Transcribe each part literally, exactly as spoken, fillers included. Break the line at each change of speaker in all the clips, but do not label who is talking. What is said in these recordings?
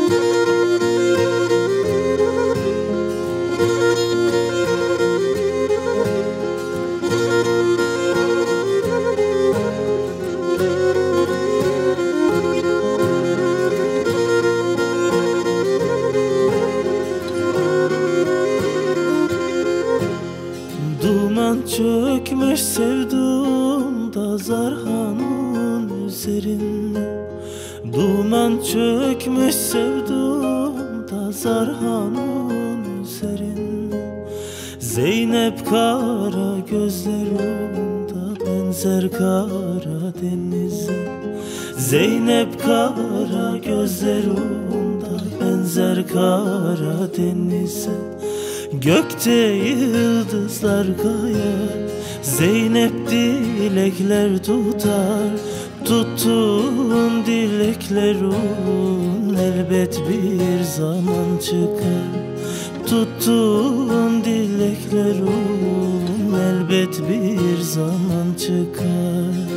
Duman çökmüş sevduğumda Zarhan'ın üzerine. Duman çökmüş sevduğumda Zarhan'ın üzerine. Zeynep kara gözlerinde benzer kara denize. Zeynep kara gözlerinde benzer kara denize. Gökte yıldızlar kayar, Zeynep dilekler tutar. Tuttuğun dileklerin elbet bir zaman çıkar. Tuttuğun dileklerin elbet bir zaman çıkar.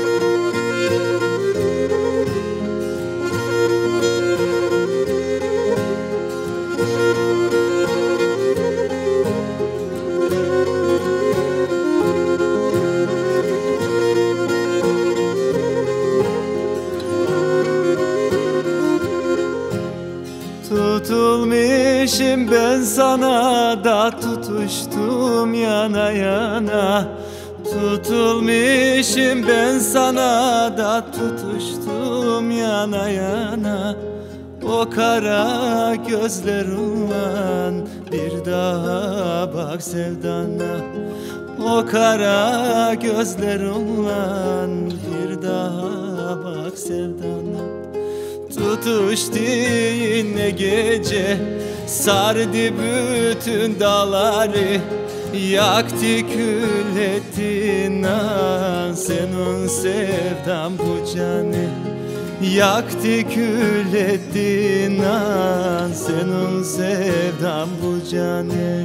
Tutulmuşum ben sana da tutuştum yana yana. Tutulmuşum ben sana da tutuştum yana yana. O kara gözlerinle bir daha bak sevdana. O kara gözlerinle bir daha bak sevdana. Tutuştu yine gece, sardı bütün dağları. Yaktı kül ettin ah, senin sevdan bu canı. Yaktı kül ettin ah, senin sevdan bu canı.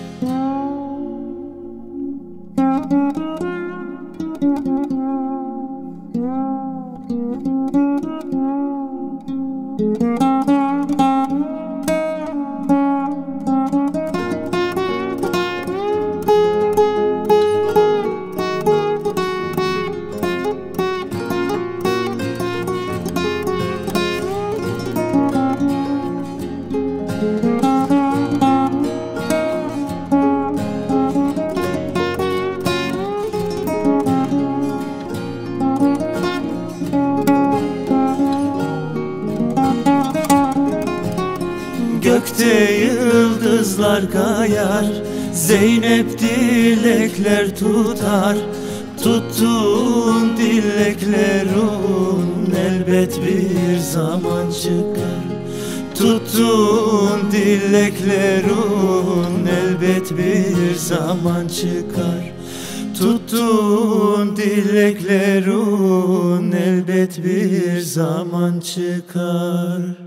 Gökte yıldızlar kayar, Zeynep dilekler tutar. Tuttuğun dileklerin elbet bir zaman çıkar. Tuttuğun dileklerin elbet bir zaman çıkar. Tuttuğun dileklerin elbet bir zaman çıkar.